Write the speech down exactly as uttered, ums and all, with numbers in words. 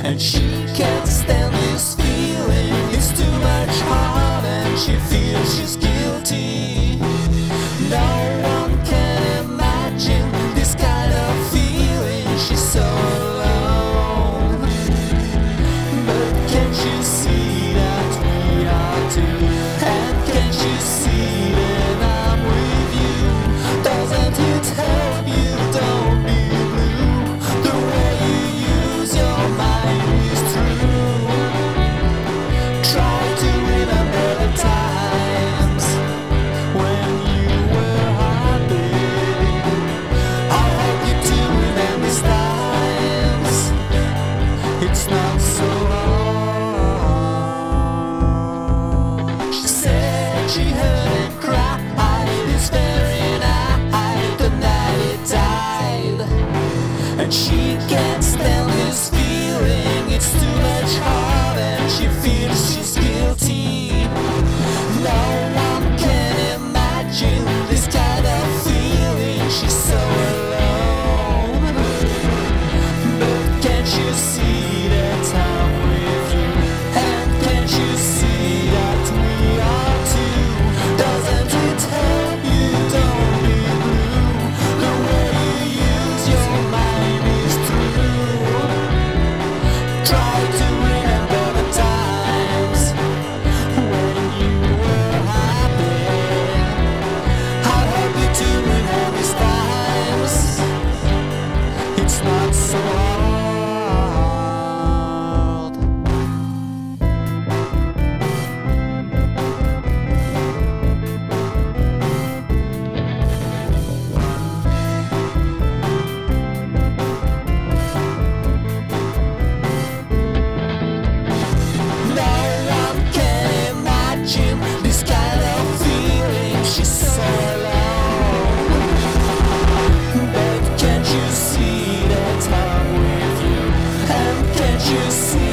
and she can't stand this feeling. It's too much hard and she feels she's guilty. No one can imagine this kind of feeling. She's so alone. But can't you see that we are too? And can't you see that I'm with you? Doesn't it help you? Don't be blue. The way you use your mind is true. Try to remember the times when you were happy. I hope you do remember these times. It's not so hard. She said she heard him cry this very night, the night he died. And she can't stand this feeling. It's too much hard and she feels she's guilty. No one can imagine this kind of feeling. She's so alone. But can't you see that I'm with you? And can't you see that we are too? Doesn't it help you? Don't be blue. The way you use your mind is true. Try to remember the times when you were happy. I hope you do remember these times. It's not so hard. No one can imagine this kind of feeling. She's so alone. But can't you see that I'm with you? And can't you see